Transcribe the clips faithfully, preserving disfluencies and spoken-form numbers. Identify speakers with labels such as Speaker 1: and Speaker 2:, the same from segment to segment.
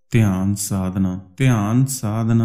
Speaker 1: ਧਿਆਨ ਸਾਧਨਾ। ਧਿਆਨ ਸਾਧਨਾ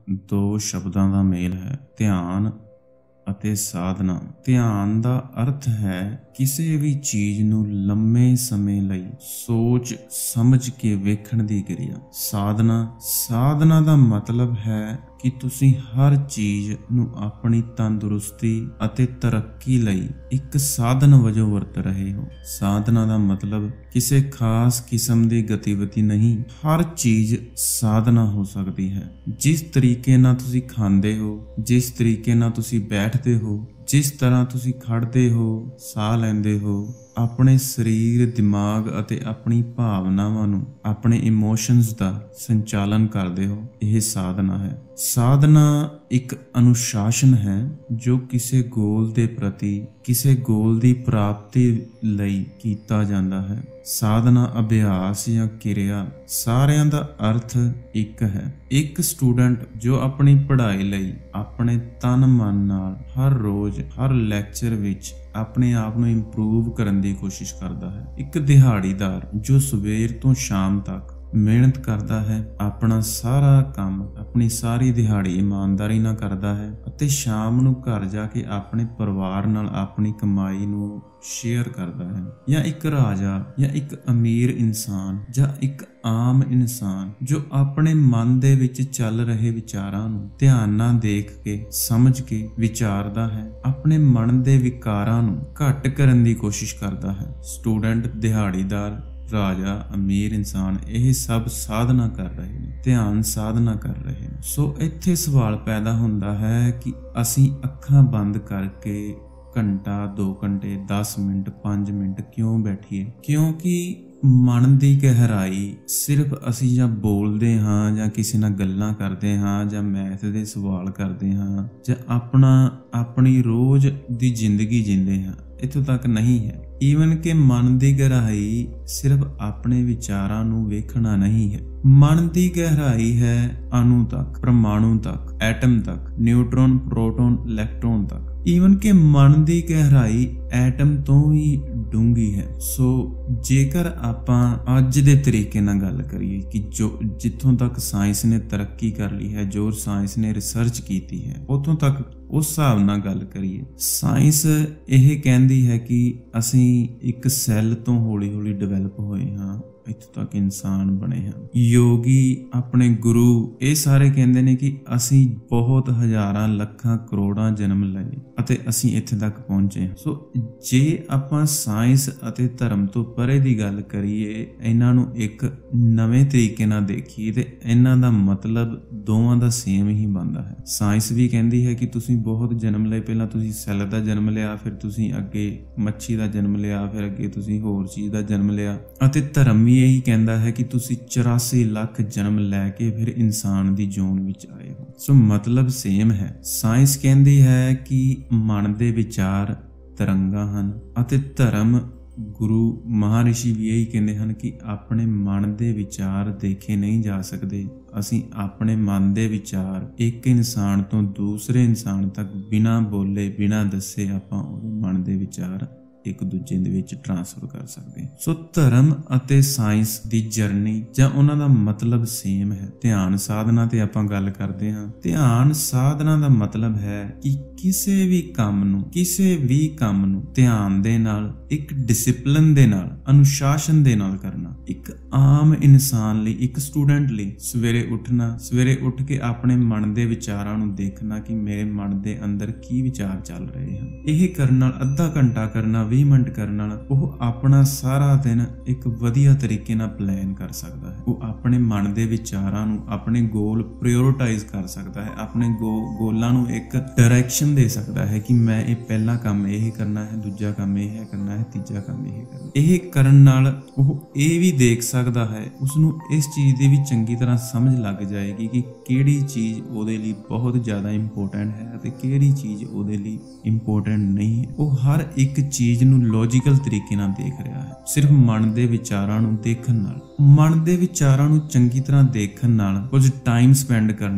Speaker 1: ਦੋ ਸ਼ਬਦਾਂ ਦਾ ਮੇਲ ਹੈ, ਧਿਆਨ ਅਤੇ ਸਾਧਨਾ। ਧਿਆਨ ਦਾ ਅਰਥ ਹੈ ਕਿਸੇ ਵੀ ਚੀਜ਼ ਨੂੰ ਲੰਮੇ ਸਮੇਂ ਲਈ ਸੋਚ ਸਮਝ ਕੇ ਵੇਖਣ ਦੀ ਕਿਰਿਆ। ਸਾਧਨਾ ਸਾਧਨਾ ਦਾ ਮਤਲਬ ਹੈ ਕਿ ਤੁਸੀਂ ਹਰ ਚੀਜ਼ ਨੂੰ ਆਪਣੀ ਤੰਦਰੁਸਤੀ ਅਤੇ ਤਰੱਕੀ ਲਈ ਇੱਕ ਸਾਧਨ ਵਜੋਂ ਵਰਤ ਰਹੇ ਹੋ। ਸਾਧਨਾ ਦਾ ਮਤਲਬ ਕਿਸੇ ਖਾਸ ਕਿਸਮ ਦੀ ਗਤੀਵਿਧੀ ਨਹੀਂ, ਹਰ ਚੀਜ਼ ਸਾਧਨਾ ਹੋ ਸਕਦੀ ਹੈ। ਜਿਸ ਤਰੀਕੇ ਨਾਲ ਤੁਸੀਂ ਖਾਂਦੇ ਹੋ, ਜਿਸ ਤਰੀਕੇ ਨਾਲ ਤੁਸੀਂ ਬੈਠਦੇ ਹੋ, ਜਿਸ ਤਰ੍ਹਾਂ ਤੁਸੀਂ ਖੜਦੇ ਹੋ, ਸਾਹ ਲੈਂਦੇ ਹੋ, ਆਪਣੇ ਸਰੀਰ, ਦਿਮਾਗ ਅਤੇ ਆਪਣੀ ਭਾਵਨਾਵਾਂ ਨੂੰ, ਆਪਣੇ ਇਮੋਸ਼ਨਸ ਦਾ ਸੰਚਾਲਨ ਕਰਦੇ ਹੋ, ਇਹ ਸਾਧਨਾ ਹੈ। ਸਾਧਨਾ ਇੱਕ ਅਨੁਸ਼ਾਸਨ ਹੈ ਜੋ ਕਿਸੇ ਗੋਲ ਦੇ ਪ੍ਰਤੀ, ਕਿਸੇ ਗੋਲ ਦੀ ਪ੍ਰਾਪਤੀ ਲਈ ਕੀਤਾ ਜਾਂਦਾ ਹੈ। ਸਾਧਨਾ ਅਭਿਆਸ ਜਾਂ ਕਿਰਿਆ, ਸਾਰਿਆਂ ਦਾ ਅਰਥ ਇੱਕ ਹੈ। ਇੱਕ ਸਟੂਡੈਂਟ ਜੋ ਆਪਣੀ ਪੜ੍ਹਾਈ ਲਈ ਆਪਣੇ ਤਨ ਮਨ ਨਾਲ ਹਰ ਰੋਜ਼, ਹਰ ਲੈਕਚਰ ਵਿੱਚ ਆਪਣੇ ਆਪ ਨੂੰ ਇੰਪਰੂਵ ਕਰਨ ਦੀ ਕੋਸ਼ਿਸ਼ ਕਰਦਾ ਹੈ। ਇੱਕ ਦਿਹਾੜੀਦਾਰ ਜੋ ਸਵੇਰ ਤੋਂ ਸ਼ਾਮ ਤੱਕ ਮਿਹਨਤ ਕਰਦਾ ਹੈ, ਆਪਣਾ ਸਾਰਾ ਕੰਮ, ਆਪਣੀ ਸਾਰੀ ਦਿਹਾੜੀ ਇਮਾਨਦਾਰੀ ਨਾਲ ਕਰਦਾ ਹੈ ਅਤੇ ਸ਼ਾਮ ਨੂੰ ਘਰ ਜਾ ਕੇ ਆਪਣੇ ਪਰਿਵਾਰ ਨਾਲ ਆਪਣੀ ਕਮਾਈ ਨੂੰ ਸ਼ੇਅਰ ਕਰਦਾ ਹੈ। ਜਾਂ ਇੱਕ ਰਾਜਾ ਜਾਂ ਇੱਕ ਅਮੀਰ ਇਨਸਾਨ ਜਾਂ ਇੱਕ ਆਮ ਇਨਸਾਨ ਜੋ ਆਪਣੇ ਮਨ ਦੇ ਵਿੱਚ ਚੱਲ ਰਹੇ ਵਿਚਾਰਾਂ ਨੂੰ ਧਿਆਨ ਨਾਲ ਦੇਖ ਕੇ, ਸਮਝ ਕੇ ਵਿਚਾਰਦਾ ਹੈ, ਆਪਣੇ ਮਨ ਦੇ ਵਿਕਾਰਾਂ ਨੂੰ ਘੱਟ ਕਰਨ ਦੀ ਕੋਸ਼ਿਸ਼ ਕਰਦਾ ਹੈ। ਸਟੂਡੈਂਟ, ਦਿਹਾੜੀਦਾਰ, ਰਾਜਾ, ਅਮੀਰ ਇਨਸਾਨ, ਇਹ ਸਭ ਸਾਧਨਾ ਕਰ ਰਹੇ ਨੇ, ਧਿਆਨ ਸਾਧਨਾ ਕਰ ਰਹੇ ਨੇ। ਸੋ ਇੱਥੇ ਸਵਾਲ ਪੈਦਾ ਹੁੰਦਾ ਹੈ ਕਿ ਅਸੀਂ ਅੱਖਾਂ ਬੰਦ ਕਰਕੇ ਘੰਟਾ, ਦੋ ਘੰਟੇ, ਦਸ ਮਿੰਟ, ਪੰਜ ਮਿੰਟ ਕਿਉਂ ਬੈਠੀਏ? ਕਿਉਂਕਿ ਮਨ ਦੀ ਗਹਿਰਾਈ ਸਿਰਫ ਅਸੀਂ ਜਾਂ ਬੋਲਦੇ ਹਾਂ, ਜਾਂ ਕਿਸੇ ਨਾਲ ਗੱਲਾਂ ਕਰਦੇ ਹਾਂ, ਜਾਂ ਮੈਥ ਦੇ ਸਵਾਲ ਕਰਦੇ ਹਾਂ, ਜਾਂ ਆਪਣਾ ਆਪਣੀ ਰੋਜ਼ ਦੀ ਜ਼ਿੰਦਗੀ ਜਿੰਦੇ ਹਾਂ, ਇੱਥੋਂ ਤੱਕ ਨਹੀਂ ਹੈ। ਈਵਨ ਕਿ ਮਨ ਦੀ ਗਹਿਰਾਈ ਸਿਰਫ ਆਪਣੇ ਵਿਚਾਰਾਂ ਨੂੰ ਵੇਖਣਾ ਨਹੀਂ ਹੈ। ਮਨ ਦੀ ਗਹਿਰਾਈ ਹੈ ਅਣੂ ਤੱਕ, ਪਰਮਾਣੂ ਤੱਕ, ਐਟਮ ਤੱਕ, ਨਿਊਟਰੋਨ, ਪ੍ਰੋਟੋਨ, ਇਲੈਕਟ੍ਰੋਨ ਤੱਕ। ਈਵਨ ਕਿ ਮਨ ਦੀ ਗਹਿਰਾਈ ਐਟਮ ਤੋਂ ਵੀ ਡੂੰਘੀ ਹੈ। ਸੋ ਜੇਕਰ ਆਪਾਂ ਅੱਜ ਦੇ ਤਰੀਕੇ ਨਾਲ ਗੱਲ ਕਰੀਏ ਕਿ ਜੋ ਜਿੱਥੋਂ ਤੱਕ ਸਾਇੰਸ ਨੇ ਤਰੱਕੀ ਕਰ ਲਈ ਹੈ, ਜੋ ਸਾਇੰਸ ਨੇ ਰਿਸਰਚ ਕੀਤੀ ਹੈ, ਉੱਥੋਂ ਤੱਕ ਉਸ ਹਿਸਾਬ ਨਾਲ ਗੱਲ ਕਰੀਏ, ਸਾਇੰਸ ਇਹ ਕਹਿੰਦੀ ਹੈ ਕਿ ਅਸੀਂ ਇੱਕ ਸੈੱਲ ਤੋਂ ਹੌਲੀ ਹੌਲੀ ਡਿਵੈਲਪ ਹੋਏ ਹਾਂ, ਇੱਥੋਂ ਤੱਕ ਇਨਸਾਨ ਬਣੇ ਹਾਂ। ਯੋਗੀ, ਆਪਣੇ ਗੁਰੂ, ਇਹ ਸਾਰੇ ਕਹਿੰਦੇ ਨੇ ਕਿ ਅਸੀਂ ਬਹੁਤ ਹਜ਼ਾਰਾਂ, ਲੱਖਾਂ, ਕਰੋੜਾਂ ਜਨਮ ਲਏ ਅਤੇ ਅਸੀਂ ਇੱਥੇ ਤੱਕ ਪਹੁੰਚੇ ਹਾਂ। ਸੋ ਜੇ ਆਪਾਂ ਸਾਇੰਸ ਅਤੇ ਧਰਮ ਤੋਂ ਪਰੇ ਦੀ ਗੱਲ ਕਰੀਏ, ਇਹਨਾਂ ਨੂੰ ਇੱਕ ਨਵੇਂ ਤਰੀਕੇ ਨਾਲ ਦੇਖੀਏ ਤੇ ਇਹਨਾਂ ਦਾ ਮਤਲਬ ਦੋਵਾਂ ਦਾ ਸੇਮ ਹੀ ਬਣਦਾ ਹੈ। ਸਾਇੰਸ ਵੀ ਕਹਿੰਦੀ ਹੈ ਕਿ ਤੁਸੀਂ ਬਹੁਤ ਜਨਮ ਲਏ, ਪਹਿਲਾਂ ਤੁਸੀਂ ਸੈੱਲ ਦਾ ਜਨਮ ਲਿਆ, ਫਿਰ ਤੁਸੀਂ ਅੱਗੇ ਮੱਛੀ ਦਾ ਜਨਮ ਲਿਆ, ਫਿਰ ਅੱਗੇ ਤੁਸੀਂ ਹੋਰ ਚੀਜ਼ ਦਾ ਜਨਮ ਲਿਆ। ਅਤੇ ਧਰਮ ਵੀ ਇਹੀ ਕਹਿੰਦਾ ਹੈ ਕਿ ਤੁਸੀਂ ਚੁਰਾਸੀ ਲੱਖ ਜਨਮ ਲੈ ਕੇ ਫਿਰ ਇਨਸਾਨ ਦੀ ਜੂਨ ਵਿੱਚ ਆਏ ਹੋ। ਸੋ ਮਤਲਬ ਸੇਮ ਹੈ। ਸਾਇੰਸ ਕਹਿੰਦੀ ਹੈ ਕਿ ਮਨ ਦੇ ਵਿਚਾਰ ਤਰੰਗਾਂ ਹਨ ਅਤੇ ਧਰਮ, ਗੁਰੂ, ਮਹਾਰਿਸ਼ੀ ਵੀ ਇਹੀ ਕਹਿੰਦੇ ਹਨ ਕਿ ਆਪਣੇ ਮਨ ਦੇ ਵਿਚਾਰ ਦੇਖੇ ਨਹੀਂ ਜਾ ਸਕਦੇ। ਅਸੀਂ ਆਪਣੇ ਮਨ ਦੇ ਵਿਚਾਰ ਇੱਕ ਇਨਸਾਨ ਤੋਂ ਦੂਸਰੇ ਇਨਸਾਨ ਤੱਕ ਬਿਨਾਂ ਬੋਲੇ, ਬਿਨਾਂ ਦੱਸੇ ਆਪਾਂ ਉਹਦੇ ਮਨ ਦੇ ਵਿਚਾਰ ਇੱਕ ਦੂਜੇ ਦੇ ਵਿੱਚ ਟ੍ਰਾਂਸਫਰ ਕਰ ਸਕਦੇ। ਸੋ ਧਰਮ ਅਤੇ ਸਾਇੰਸ ਦੀ ਜਰਨੀ ਜਾਂ ਉਹਨਾਂ ਦਾ ਮਤਲਬ ਸੇਮ ਹੈ। ਧਿਆਨ ਸਾਧਨਾ ਤੇ ਆਪਾਂ ਗੱਲ ਕਰਦੇ ਹਾਂ। ਧਿਆਨ ਸਾਧਨਾ ਦਾ ਮਤਲਬ ਹੈ ਕਿ ਕਿਸੇ ਵੀ ਕੰਮ ਨੂੰ, ਕਿਸੇ ਵੀ ਕੰਮ ਨੂੰ ਧਿਆਨ ਦੇ ਨਾਲ, ਇੱਕ ਡਿਸਿਪਲਿਨ ਦੇ ਨਾਲ, ਅਨੁਸ਼ਾਸਨ ਦੇ ਨਾਲ ਕਰਨਾ। ਇੱਕ ਆਮ ਇਨਸਾਨ ਲਈ, ਇੱਕ ਸਟੂਡੈਂਟ ਲਈ ਸਵੇਰੇ ਉੱਠਣਾ, ਸਵੇਰੇ ਉੱਠ ਕੇ ਆਪਣੇ ਮਨ ਦੇ ਵਿਚਾਰਾਂ ਨੂੰ ਦੇਖਣਾ ਕਿ ਮੇਰੇ ਮਨ ਦੇ ਅੰਦਰ ਕੀ ਵਿਚਾਰ ਚੱਲ ਰਹੇ ਹਨ। ਇਹ ਕਰਨ ਨਾਲ, ਅੱਧਾ ਘੰਟਾ ਕਰਨਾ, ਵੀਹ ਮਿੰਟ ਕਰਨ ਨਾਲ, ਉਹ ਆਪਣਾ ਸਾਰਾ ਦਿਨ ਇੱਕ ਵਧੀਆ ਤਰੀਕੇ ਨਾਲ ਪਲਾਨ ਕਰ ਸਕਦਾ ਹੈ। ਉਹ ਆਪਣੇ ਮਨ ਦੇ ਵਿਚਾਰਾਂ ਨੂੰ, ਆਪਣੇ ਗੋਲ ਪ੍ਰਾਇਓਰਟਾਈਜ਼ ਕਰ ਸਕਦਾ ਹੈ, ਆਪਣੇ ਗੋਲਾਂ ਨੂੰ ਇੱਕ ਡਾਇਰੈਕਸ਼ਨ ਦੇ ਸਕਦਾ ਹੈ ਕਿ ਮੈਂ ਇਹ ਪਹਿਲਾ ਕੰਮ ਇਹ ਕਰਨਾ ਹੈ, ਦੂਜਾ ਕੰਮ ਇਹ ਕਰਨਾ ਹੈ, ਤੀਜਾ ਕੰਮ ਇਹ ਕਰਨਾ। ਇਹ ਕਰਨ ਨਾਲ ਉਹ ਇਹ ਵੀ ਦੇਖ ਸਕਦਾ ਹੈ, ਉਸਨੂੰ ਇਸ ਚੀਜ਼ ਦੀ ਵੀ ਚੰਗੀ ਤਰ੍ਹਾਂ ਸਮਝ ਲੱਗ ਜਾਏਗੀ ਕਿ ਕਿਹੜੀ ਚੀਜ਼ ਉਹਦੇ ਲਈ ਬਹੁਤ ਜ਼ਿਆਦਾ ਇੰਪੋਰਟੈਂਟ ਹੈ ਅਤੇ ਕਿਹੜੀ ਚੀਜ਼ ਉਹਦੇ ਲਈ ਇੰਪੋਰਟੈਂਟ ਨਹੀਂ ਹੈ। ਉਹ ਹਰ ਇੱਕ ਚੀਜ਼ ਨੂੰ ਲੌਜੀਕਲ ਤਰੀਕੇ ਨਾਲ ਦੇਖ ਰਿਹਾ ਹੈ। ਸਿਰਫ ਮਨ ਦੇ ਵਿਚਾਰਾਂ ਨੂੰ ਦੇਖਣ ਨਾਲ, ਮਨ ਦੇ ਵਿਚਾਰਾਂ ਨੂੰ ਚੰਗੀ ਤਰ੍ਹਾਂ ਦੇਖਣ ਨਾਲ, ਕੁਝ ਟਾਈਮ ਸਪੈਂਡ ਕਰਨ ਨਾਲ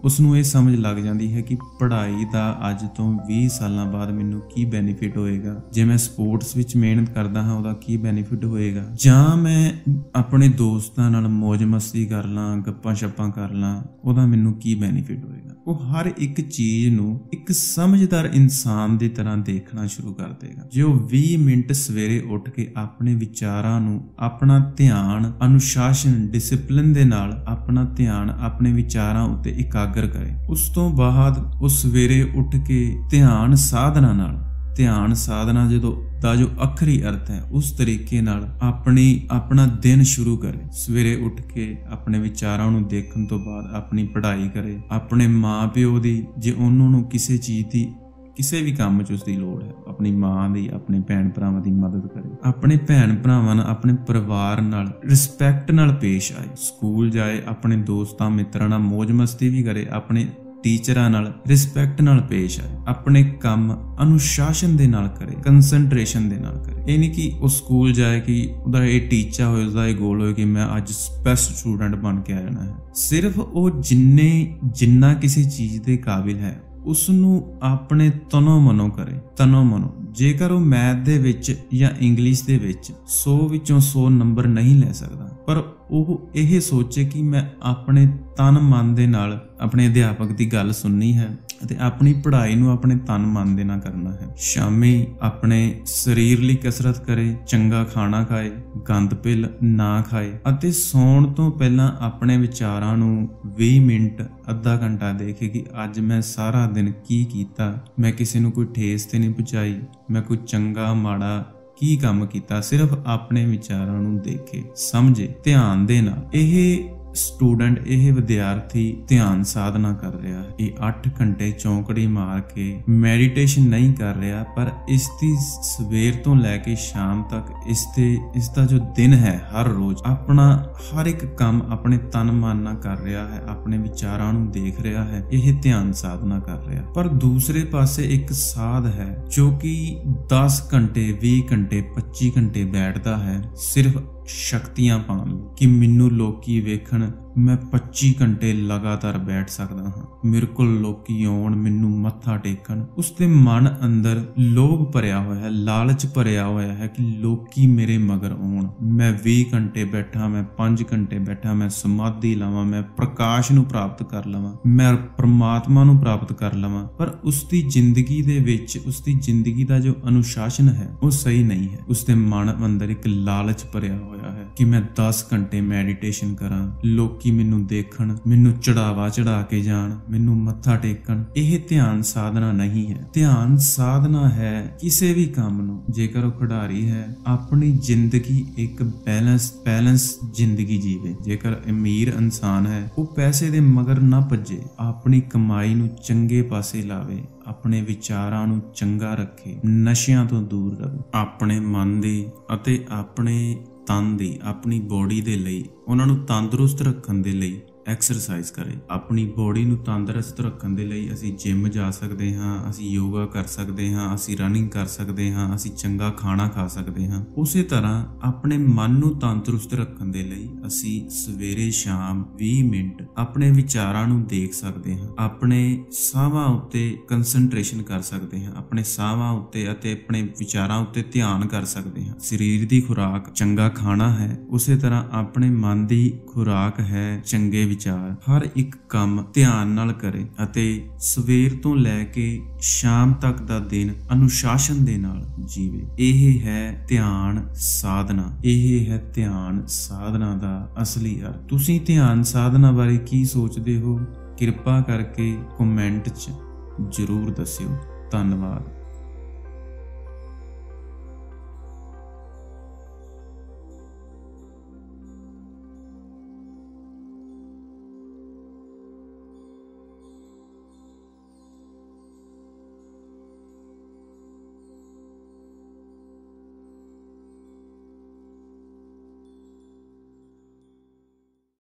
Speaker 1: ਉਸਨੂੰ ਇਹ ਸਮਝ ਲੱਗ ਜਾਂਦੀ ਹੈ ਕਿ ਪੜ੍ਹਾਈ ਦਾ ਅੱਜ ਤੋਂ ਵੀਹ ਸਾਲਾਂ ਬਾਅਦ ਮੈਨੂੰ ਕੀ ਬੈਨੀਫਿਟ ਹੋਏਗਾ, ਜੇ ਮੈਂ ਸਪੋਰਟਸ ਵਿੱਚ ਮਿਹਨਤ ਕਰਦਾ ਹਾਂ ਉਹਦਾ ਕੀ ਬੈਨੀਫਿਟ ਹੋਏਗਾ, ਜਾਂ ਮੈਂ ਆਪਣੇ ਦੋਸਤਾਂ ਨਾਲ ਮौज ਮਸਤੀ ਕਰ ਲਾਂ, ਗੱਪਾਂ ਛੱਪਾਂ ਕਰ ਲਾਂ, ਉਹਦਾ ਮੈਨੂੰ ਕੀ ਬੈਨੀਫਿਟ ਹੋਏਗਾ। ਉਹ ਹਰ ਇੱਕ ਚੀਜ਼ ਨੂੰ ਇੱਕ ਸਮਝਦਾਰ ਇਨਸਾਨ ਦੀ ਤਰ੍ਹਾਂ ਦੇਖਣਾ ਸ਼ੁਰੂ ਕਰ ਦੇਗਾ। ਜੇ ਉਹ ਵੀਹ ਮਿੰਟ ਸਵੇਰੇ ਉੱਠ ਕੇ ਆਪਣੇ ਵਿਚਾਰਾਂ ਨੂੰ, ਆਪਣਾ ਧਿਆਨ ਅਨੁਸ਼ਾਸਨ ਡਿਸਪਲਿਨ ਦੇ ਨਾਲ ਆਪਣਾ ਧਿਆਨ ਆਪਣੇ ਵਿਚਾਰਾਂ ਉੱਤੇ ਇਕਾਗਰ ਕਰੇ, ਉਸ ਤੋਂ ਬਾਅਦ ਉਹ ਸਵੇਰੇ ਉੱਠ ਕੇ ਧਿਆਨ ਸਾਧਨਾ ਨਾਲ, ਧਿਆਨ ਸਾਧਨਾ ਜਦੋਂ ਦਾ ਜੋ ਅਖਰੀ ਅਰਥ ਹੈ ਉਸ ਤਰੀਕੇ ਨਾਲ ਆਪਣੀ ਆਪਣਾ ਦਿਨ ਸ਼ੁਰੂ ਕਰੇ। ਸਵੇਰੇ ਉੱਠ ਕੇ ਆਪਣੇ ਵਿਚਾਰਾਂ ਨੂੰ ਦੇਖਣ ਤੋਂ ਬਾਅਦ ਆਪਣੀ ਪੜ੍ਹਾਈ ਕਰੇ, ਆਪਣੇ ਮਾਂ ਪਿਓ ਦੀ, ਜੇ ਉਹਨਾਂ ਨੂੰ ਕਿਸੇ ਚੀਜ਼ ਦੀ, ਕਿਸੇ ਵੀ ਕੰਮ 'ਚ ਉਸਦੀ ਲੋੜ ਹੈ, ਆਪਣੀ ਮਾਂ ਦੀ, ਆਪਣੇ ਭੈਣ ਭਰਾਵਾਂ ਦੀ ਮਦਦ ਕਰੇ, ਆਪਣੇ ਭੈਣ ਭਰਾਵਾਂ ਨਾਲ, ਆਪਣੇ ਪਰਿਵਾਰ ਨਾਲ ਰਿਸਪੈਕਟ ਨਾਲ ਪੇਸ਼ ਆਏ, ਸਕੂਲ ਜਾਏ, ਆਪਣੇ ਦੋਸਤਾਂ ਮਿੱਤਰਾਂ ਨਾਲ ਮौज ਮਸਤੀ ਵੀ ਕਰੇ, ਆਪਣੇ ਟੀਚਰਾਂ ਨਾਲ ਰਿਸਪੈਕਟ ਨਾਲ ਪੇਸ਼ ਆਏ, ਆਪਣੇ ਕੰਮ ਅਨੁਸ਼ਾਸਨ ਦੇ ਨਾਲ ਕਰੇ, ਕੰਸੈਂਟਰੇਸ਼ਨ ਦੇ ਨਾਲ ਕਰੇ। ਇਹ ਨਹੀਂ ਕਿ ਉਹ ਸਕੂਲ ਜਾਏ ਕਿ ਉਹਦਾ ਇਹ ਟੀਚਾ ਹੋਏ, ਉਸਦਾ ਇਹ ਗੋਲ ਹੋਏ ਕਿ ਮੈਂ ਅੱਜ ਬੈਸਟ ਸਟੂਡੈਂਟ ਬਣ ਕੇ ਆ ਜਾਣਾ ਹੈ। ਸਿਰਫ ਉਹ ਜਿੰਨੇ ਜਿੰਨਾ ਕਿਸੇ ਚੀਜ਼ ਦੇ ਕਾਬਿਲ ਹੈ ਉਸਨੂੰ ਆਪਣੇ ਤਨੋ ਮਨੋ ਕਰੇ, ਤਨੋ ਮਨੋ। ਜੇਕਰ ਉਹ ਮੈਥ ਦੇ ਵਿੱਚ ਜਾਂ ਇੰਗਲਿਸ਼ ਦੇ ਵਿੱਚ ਸੌ ਵਿੱਚੋਂ ਸੌ ਨੰਬਰ ਨਹੀਂ ਲੈ ਸਕਦਾ, ਪਰ ਉਹ ਇਹ ਸੋਚੇ ਕਿ ਮੈਂ ਆਪਣੇ ਤਨ ਮਨ ਦੇ ਨਾਲ ਆਪਣੇ ਅਧਿਆਪਕ ਦੀ ਗੱਲ ਸੁਣਨੀ ਹੈ ਅਤੇ ਆਪਣੀ ਪੜ੍ਹਾਈ ਨੂੰ ਆਪਣੇ ਤਨ ਮਨ ਦੇ ਨਾਲ ਕਰਨਾ ਹੈ। ਸ਼ਾਮੀ ਆਪਣੇ ਸਰੀਰ ਲਈ ਕਸਰਤ ਕਰੇ, ਚੰਗਾ ਖਾਣਾ ਖਾਏ, ਗੰਦ ਪਿਲ ਨਾ ਖਾਏ ਅਤੇ ਸੌਣ ਤੋਂ ਪਹਿਲਾਂ ਆਪਣੇ ਵਿਚਾਰਾਂ ਨੂੰ ਵੀਹ ਮਿੰਟ ਅੱਧਾ ਘੰਟਾ ਦੇਖੇ ਕਿ ਅੱਜ ਮੈਂ ਸਾਰਾ ਦਿਨ ਕੀ ਕੀਤਾ, ਮੈਂ ਕਿਸੇ ਨੂੰ ਕੋਈ ਠੇਸ ਤੇ ਨਹੀਂ ਪਹੁੰਚਾਈ, ਮੈਂ ਕੋਈ ਚੰਗਾ ਮਾੜਾ ਕੀ ਕੰਮ ਕੀਤਾ। ਸਿਰਫ ਆਪਣੇ ਵਿਚਾਰਾਂ ਨੂੰ ਦੇਖੇ, ਸਮਝੇ, ਧਿਆਨ ਦੇ ਨਾਲ। ਇਹ ਸਟੂਡੈਂਟ, ਇਹ ਵਿਦਿਆਰਥੀ ਧਿਆਨ ਸਾਧਨਾ ਕਰ ਰਿਹਾ ਹੈ। ਇਹ ਅੱਠ ਘੰਟੇ ਚੌਂਕੜੀ ਮਾਰ ਕੇ ਮੈਡੀਟੇਸ਼ਨ ਨਹੀਂ ਕਰ ਰਿਹਾ, ਪਰ ਇਸ ਦੀ ਸਵੇਰ ਤੋਂ ਲੈ ਕੇ ਸ਼ਾਮ ਤੱਕ ਇਸ ਤੇ ਇਸ ਦਾ ਜੋ ਦਿਨ ਹੈ, ਹਰ ਰੋਜ਼ ਆਪਣਾ ਹਰ ਇੱਕ ਕੰਮ ਆਪਣੇ ਤਨ ਮਨ ਨਾਲ ਕਰ ਰਿਹਾ ਹੈ, ਆਪਣੇ ਵਿਚਾਰਾਂ ਨੂੰ ਦੇਖ ਰਿਹਾ ਹੈ। ਇਹ ਧਿਆਨ ਸਾਧਨਾ ਕਰ ਰਿਹਾ। ਪਰ ਦੂਸਰੇ ਪਾਸੇ ਇੱਕ ਸਾਧ ਹੈ ਜੋ ਕਿ ਦਸ ਘੰਟੇ, ਵੀਹ ਘੰਟੇ, ਪੱਚੀ ਘੰਟੇ ਬੈਠਦਾ ਹੈ ਸਿਰਫ ਸ਼ਕਤੀਆਂ ਪਾਉਣ ਲਈ ਕਿ ਮੈਨੂੰ ਲੋਕੀ ਵੇਖਣ, ਮੈਂ ਪੱਚੀ ਘੰਟੇ ਲਗਾਤਾਰ ਬੈਠ ਸਕਦਾ ਹਾਂ, ਮੇਰੇ ਕੋਲ ਲੋਕੀ ਆਉਣ, ਮੈਨੂੰ ਮੱਥਾ ਟੇਕਣ। ਉਸਦੇ ਮਨ ਅੰਦਰ ਲੋਭ ਭਰਿਆ ਹੋਇਆ ਹੈ, ਲਾਲਚ ਭਰਿਆ ਹੋਇਆ ਹੈ ਕਿ ਲੋਕੀ ਮੇਰੇ ਮਗਰ ਆਉਣ, ਮੈਂ ਵੀਹ ਘੰਟੇ ਬੈਠਾ, ਮੈਂ ਪੰਜ ਘੰਟੇ ਬੈਠਾ, ਮੈਂ ਸਮਾਧੀ ਲਾਵਾਂ, ਮੈਂ ਪ੍ਰਕਾਸ਼ ਨੂੰ ਪ੍ਰਾਪਤ ਕਰ ਲਵਾਂ, ਮੈਂ ਪਰਮਾਤਮਾ ਨੂੰ ਪ੍ਰਾਪਤ ਕਰ ਲਵਾਂ। ਪਰ ਉਸਦੀ ਜ਼ਿੰਦਗੀ ਦੇ ਵਿੱਚ, ਉਸਦੀ ਜ਼ਿੰਦਗੀ ਦਾ ਜੋ ਅਨੁਸ਼ਾਸਨ ਹੈ ਉਹ ਸਹੀ ਨਹੀਂ ਹੈ। ਉਸਦੇ ਮਨ ਅੰਦਰ ਇੱਕ ਲਾਲਚ ਭਰਿਆ ਹੋਇਆ ਹੈ ਕਿ ਮੈਂ ਦਸ ਘੰਟੇ ਮੈਡੀਟੇਸ਼ਨ ਕਰਾਂ, ਲੋਕ ਕਿ ਮੈਨੂੰ ਦੇਖਣ, ਮੈਨੂੰ ਚੜਾਵਾ ਚੜਾ ਕੇ ਜਾਣ, ਮੈਨੂੰ ਮੱਥਾ ਟੇਕਣ। ਇਹ ਧਿਆਨ ਸਾਧਨਾ ਨਹੀਂ ਹੈ। ਧਿਆਨ ਸਾਧਨਾ ਹੈ ਕਿਸੇ ਵੀ ਕੰਮ ਨੂੰ, ਜੇਕਰ ਉਹ ਖਿਡਾਰੀ ਹੈ, ਆਪਣੀ ਜ਼ਿੰਦਗੀ ਇੱਕ ਬੈਲੈਂਸ ਬੈਲੈਂਸ ਜ਼ਿੰਦਗੀ ਜੀਵੇ। ਜੇਕਰ ਅਮੀਰ ਇਨਸਾਨ ਹੈ, ਉਹ ਪੈਸੇ ਦੇ ਮਗਰ ਨਾ ਭੱਜੇ, ਆਪਣੀ ਕਮਾਈ ਨੂੰ ਚੰਗੇ ਪਾਸੇ ਲਾਵੇ, ਆਪਣੇ ਵਿਚਾਰਾਂ ਨੂੰ ਚੰਗਾ ਰੱਖੇ, ਨਸ਼ਿਆਂ ਤੋਂ ਦੂਰ ਰਹੇ, ਆਪਣੇ ਮਨ ਦੀ ਅਤੇ ਆਪਣੇ ਤਨ ਦੀ, ਆਪਣੀ ਬੋਡੀ ਦੇ ਲਈ, ਉਹਨਾਂ ਨੂੰ ਤੰਦਰੁਸਤ ਰੱਖਣ ਦੇ ਲਈ ਐਕਸਰਸਾਈਜ਼ ਕਰੇ। ਆਪਣੀ ਬੋਡੀ ਨੂੰ ਤੰਦਰੁਸਤ ਰੱਖਣ ਦੇ ਲਈ ਅਸੀਂ ਜਿਮ ਜਾ ਸਕਦੇ ਹਾਂ, ਅਸੀਂ ਯੋਗਾ ਕਰ ਸਕਦੇ ਹਾਂ, ਅਸੀਂ ਰਨਿੰਗ ਕਰ ਸਕਦੇ ਹਾਂ, ਅਸੀਂ ਚੰਗਾ ਖਾਣਾ ਖਾ ਸਕਦੇ ਹਾਂ। ਉਸੇ ਤਰ੍ਹਾਂ ਆਪਣੇ ਮਨ ਨੂੰ ਤੰਦਰੁਸਤ ਰੱਖਣ ਦੇ ਲਈ ਅਸੀਂ ਸਵੇਰੇ ਸ਼ਾਮ ਵੀਹ ਮਿੰਟ ਆਪਣੇ ਵਿਚਾਰਾਂ ਨੂੰ ਦੇਖ ਸਕਦੇ ਹਾਂ, ਆਪਣੇ ਸਾਹਾਂ ਉੱਤੇ ਕੰਸੈਂਟਰੇਸ਼ਨ ਕਰ ਸਕਦੇ ਹਾਂ, ਆਪਣੇ ਸਾਹਾਂ ਉੱਤੇ ਅਤੇ ਆਪਣੇ ਵਿਚਾਰਾਂ ਉੱਤੇ ਧਿਆਨ ਕਰ ਸਕਦੇ ਹਾਂ। ਸਰੀਰ ਦੀ ਖੁਰਾਕ ਚੰਗਾ ਖਾਣਾ ਹੈ, ਉਸੇ ਤਰ੍ਹਾਂ ਆਪਣੇ ਮਨ ਦੀ ਖੁਰਾਕ ਹੈ ਚੰਗੇ ਵਿਚਾਰ। ਹਰ ਇੱਕ ਕੰਮ ਧਿਆਨ ਨਾਲ ਕਰੇ ਅਤੇ ਸਵੇਰ ਤੋਂ ਲੈ ਕੇ ਸ਼ਾਮ ਤੱਕ ਦਾ ਦਿਨ ਅਨੁਸ਼ਾਸਨ ਦੇ ਨਾਲ ਜੀਵੇ। ਇਹ ਹੈ ਧਿਆਨ ਸਾਧਨਾ। ਇਹ ਹੈ ਧਿਆਨ ਸਾਧਨਾ ਦਾ ਅਸਲੀ ਅਰਥ। ਤੁਸੀਂ ਧਿਆਨ ਸਾਧਨਾ ਬਾਰੇ ਕੀ ਸੋਚਦੇ ਹੋ? ਕਿਰਪਾ ਕਰਕੇ ਕਮੈਂਟ 'ਚ ਜ਼ਰੂਰ ਦੱਸਿਓ। ਧੰਨਵਾਦ।